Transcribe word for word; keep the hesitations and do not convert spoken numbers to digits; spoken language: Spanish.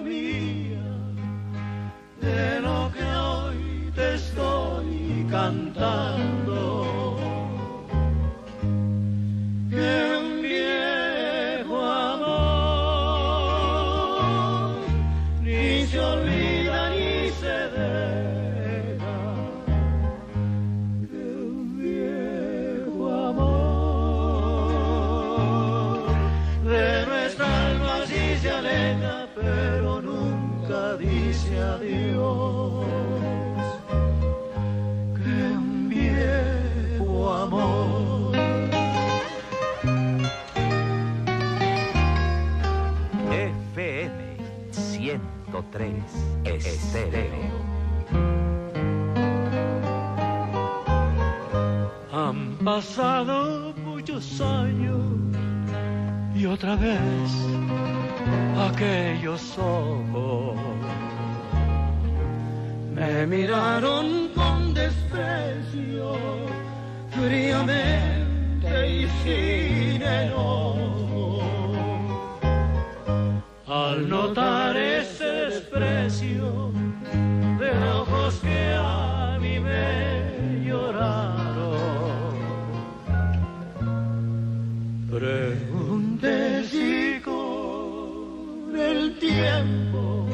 mía, de lo que hoy te estoy cantando. Que un viejo amor ni se olvida ni se deja. Que un viejo amor de nuestra alma sí se aleja, pero nunca dice adiós. Que un viejo amor. F M ciento tres Estéreo. Han pasado muchos años y otra vez aquellos ojos me miraron con desprecio, fríamente y sin enojo. Al notar ese desprecio de ojos que a mí me lloraron, pregunté si con el tiempo